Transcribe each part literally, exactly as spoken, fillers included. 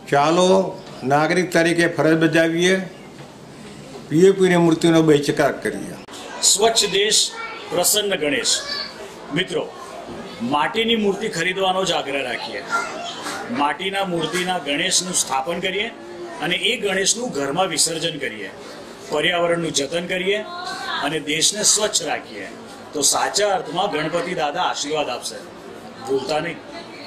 ચાલો નાગરિક તરીકે ફરજ બજાવીએ, પીએપીની મૂર્તિનો બહિષ્કાર કરીએ। સ્વચ્છ દેશ પ્રસન્ન ગણેશ। મિત્રો, માટીની મૂર્તિ ખરીદવાનો જ આગ્રહ રાખીએ। માટીના મૂર્તિના ગણેશનું સ્થાપન કરીએ અને એ ગણેશનું ઘરમાં વિસર્જન કરીએ। પર્યાવરણનું જતન કરીએ અને દેશને સ્વચ્છ રાખીએ તો સાચા અર્થમાં ગણપતિ દાદા આશીર્વાદ આપશે। ભૂલતા નહીં।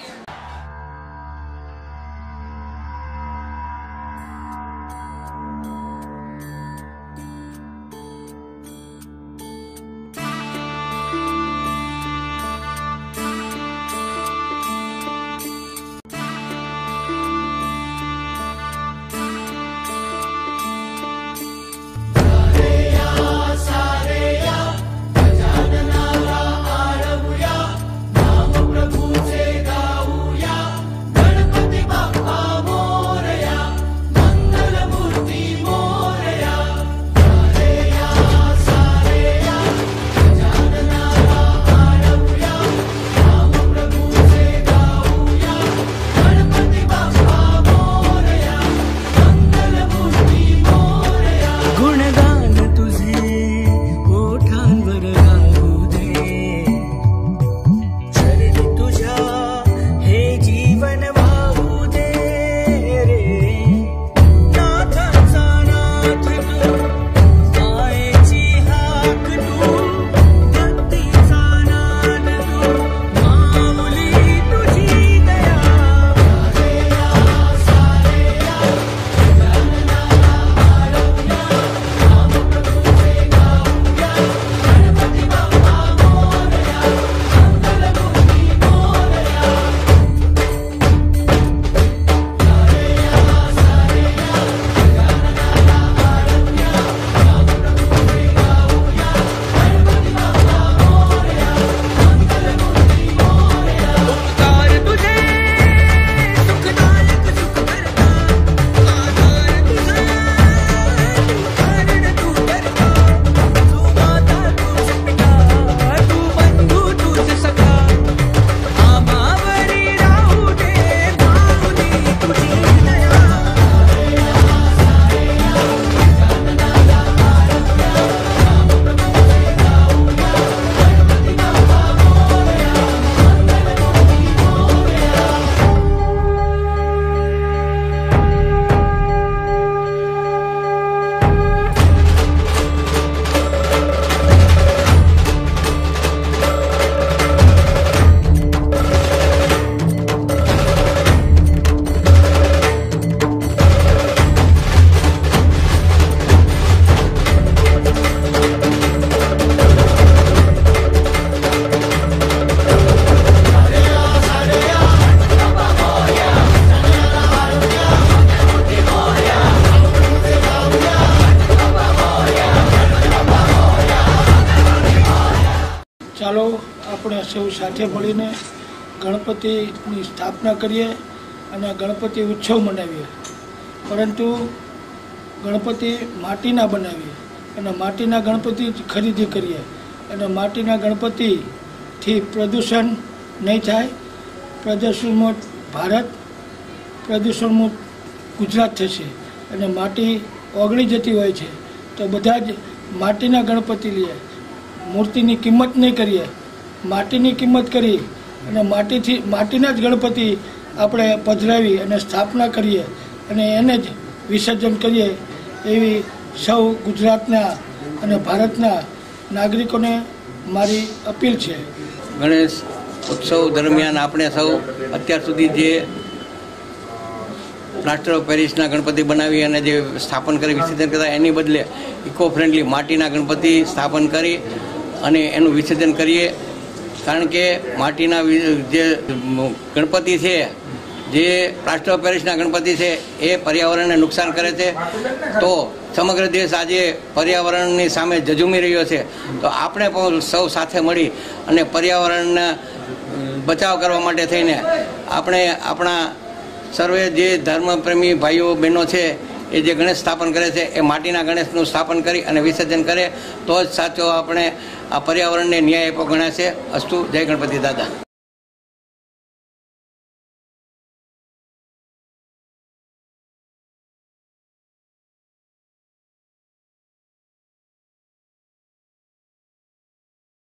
ચાલો આપણે સૌ સાથે મળીને ગણપતિની સ્થાપના કરીએ અને ગણપતિ ઉત્સવ મનાવીએ, પરંતુ ગણપતિ માટીના બનાવીએ અને માટીના ગણપતિ ખરીદી કરીએ અને માટીના ગણપતિથી પ્રદૂષણ નહીં થાય। પ્રદૂષણમુક્ત ભારત, પ્રદૂષણમુક્ત ગુજરાત થશે અને માટી ઓગળી જતી હોય છે તો બધા જ માટીના ગણપતિ લઈએ, મૂર્તિની કિંમત નહીં કરીએ, માટીની કિંમત કરી અને માટીથી માટીના જ ગણપતિ આપણે પધરાવી અને સ્થાપના કરીએ અને એને જ વિસર્જન કરીએ એવી સૌ ગુજરાતના અને ભારતના નાગરિકોને મારી અપીલ છે। ગણેશ ઉત્સવ દરમિયાન આપણે સૌ અત્યાર સુધી જે પ્લાસ્ટર ઓફ પેરિસના ગણપતિ બનાવી અને જે સ્થાપન કરી વિસર્જન કરતા એની બદલે ઇકો ફ્રેન્ડલી માટીના ગણપતિ સ્થાપન કરી અને એનું વિસર્જન કરીએ। કારણ કે માટીના જે ગણપતિ છે, જે પ્લાસ્ટર ઓફ પેરિસના ગણપતિ છે, એ પર્યાવરણને નુકસાન કરે છે। તો સમગ્ર દેશ આજે પર્યાવરણની સામે ઝઝૂમી રહ્યો છે, તો આપણે પણ સૌ સાથે મળી અને પર્યાવરણના બચાવ કરવા માટે થઈને આપણે આપણા સર્વે જે ધર્મપ્રેમી ભાઈઓ બહેનો છે એ જે ગણેશ સ્થાપન કરે છે એ માટીના ગણેશનું સ્થાપન કરી અને વિસર્જન કરે તો જ સાચો આપણે આ પર્યાવરણને ન્યાય આપ્યો ગણાશે। અસ્તુ, જય ગણપતિ દાદા।